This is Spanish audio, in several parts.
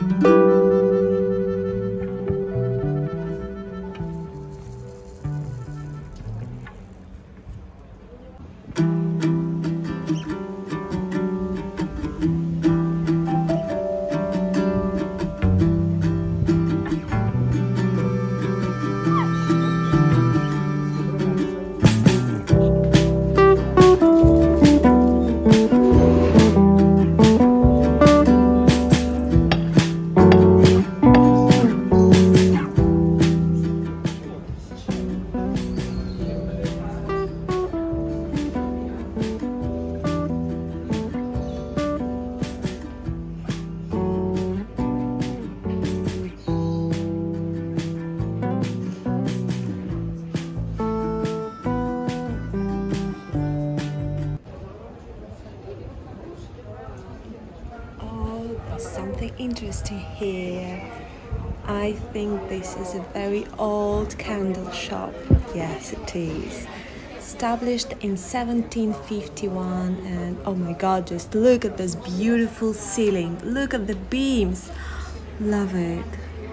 Something interesting here. I think this is a very old candle shop. Yes, it is. Established in 1751, and oh my god, just look at this beautiful ceiling. Look at the beams. Love it.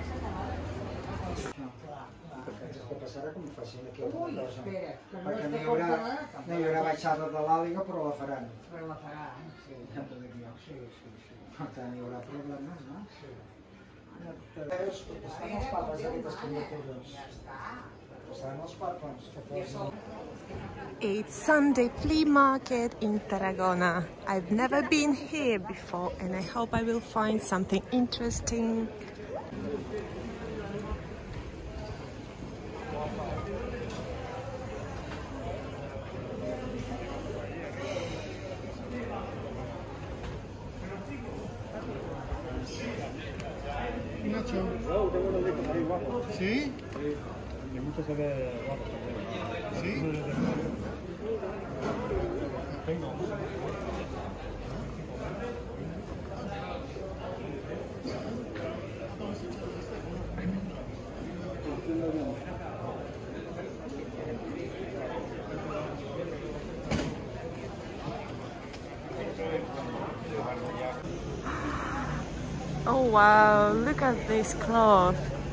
It's Sunday flea market in Tarragona. I've never been here before and I hope I will find something interesting. ¿Sí? Y mucho se ve guapo también. ¿Sí? Tengo. Oh wow, look at this cloth.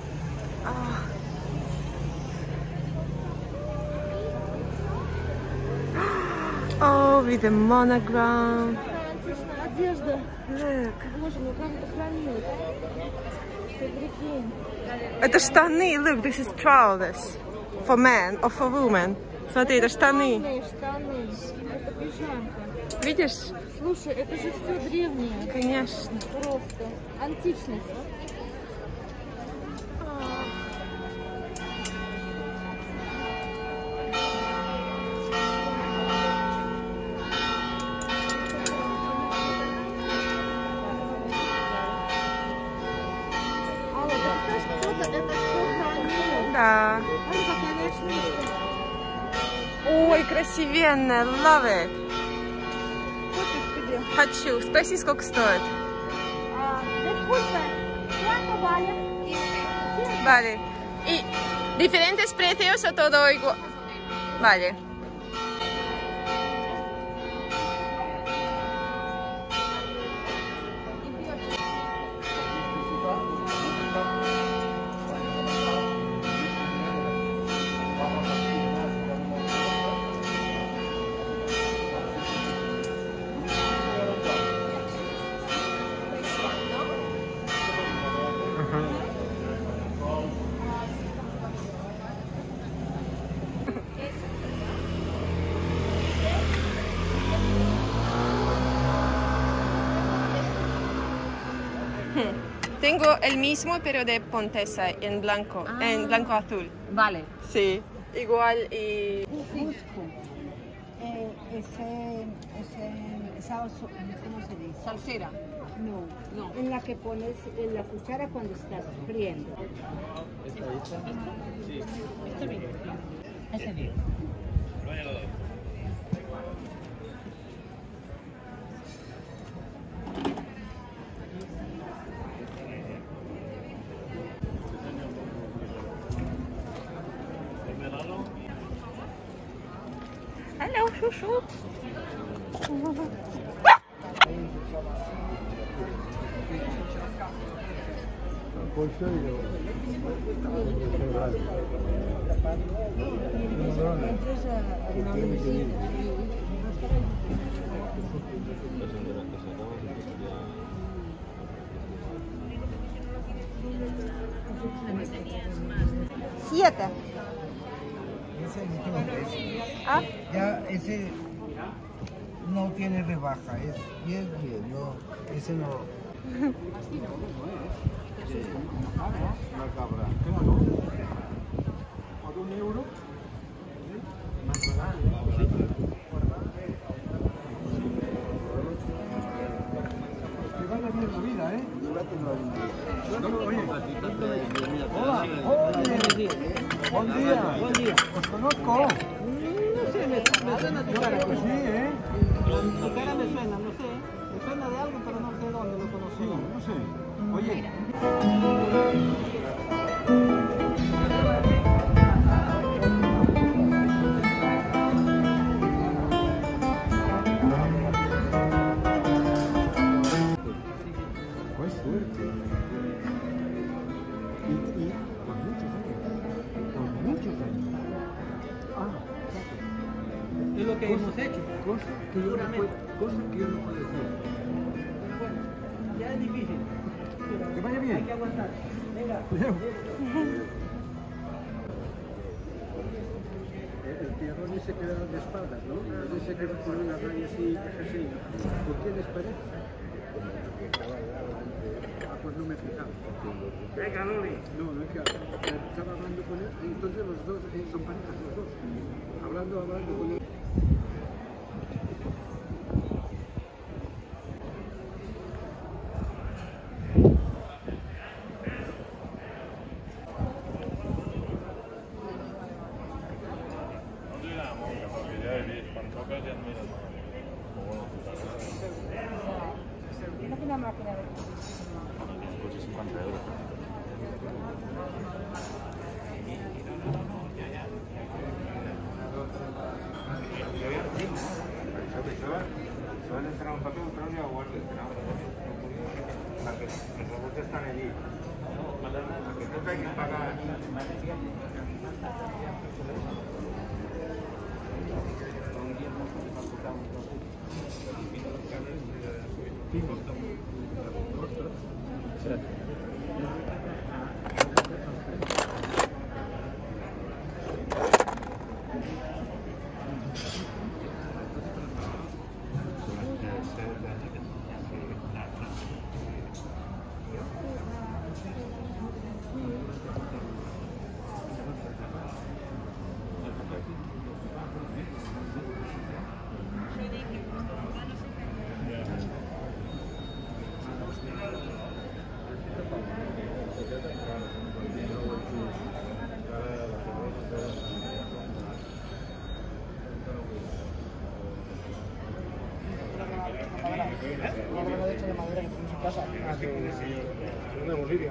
Oh, with the monogram. Look. Это штаны, look, this is trousers. For men or for women. Смотри, это штаны. Это пижамка. Видишь? Слушай, это же все древнее. Конечно. Просто. Античность. Да. Ой, красивенная, love it. Хочу. Спроси, сколько стоит. Vale. ¿Y diferentes precios o todo igual? Vale. Tengo el mismo, pero de Pontesa, en blanco, en blanco azul. Vale. Sí, igual y... Busco ¿cómo se dice? Salsera. No, No. en la que pones en la cuchara cuando estás friendo. ¿Está lista? Sí. Este bien. Ese bien. Hello, Xoxo. pollo y luego. Siete. Ese es el último precio. ¿Ah? Ya ese no tiene rebaja, es bien, no, ese no. Una cabra. ¿Por €1? Que vaya bien la vida, ¿eh? Oye, hola, buen día. ¿Os conozco? No sé, me suena tu cara. Pues sí, ¿eh? Tu cara me suena, no sé. Me suena de algo, pero no sé dónde lo conocí. Sí, no sé. Oye. Pues suerte. Y por muchos años. Por muchos años. Ah, exacto. Es lo que hemos hecho. Cosa que yo no puedo decir. Ya es difícil. Que vaya bien. Hay que aguantar. Venga. Cuidado. El tierrón ese que da de espaldas, ¿no? Ese que pone una raya así, así. ¿Por quién es pareja? Ah, pues no me he fijado. Venga, Loli. No, es que estaba hablando con él y entonces los dos son parejas los dos. Hablando con él. Tienes una máquina de... Suelen entrar un papel, otro día guardes, que los robots están allí. La que toca hay que pagar. De Bolivia.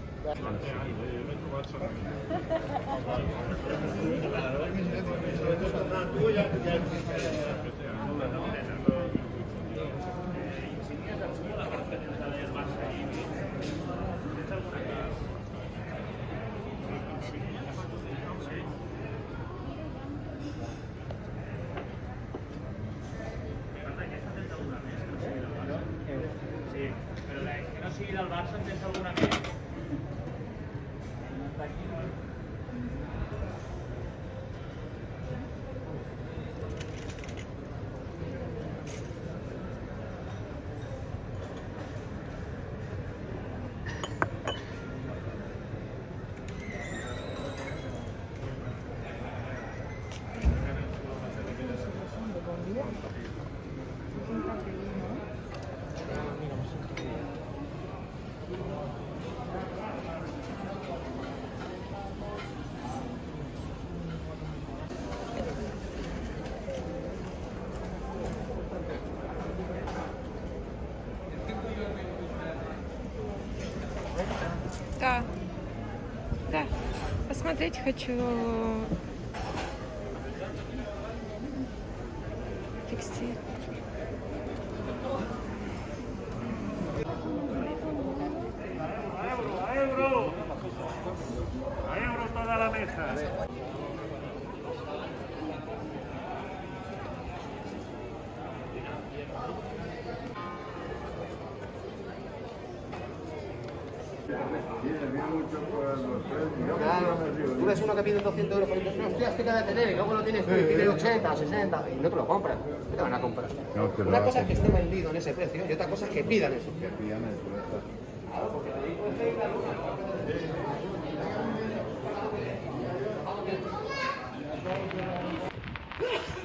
Però la que no sigui del Barça en tens alguna més? Да, посмотреть хочу текстиль. Euro! Claro, tú ves uno que pide 200 euros por el no, hostia, ¿qué debe tener? Y luego lo tienes tú y pide 80, 60 y no te lo compran. ¿Qué te van a comprar? Una cosa es que esté vendido en ese precio y otra cosa es que pidan eso. Que pidan eso, Claro, porque te digo el Flea y la luna.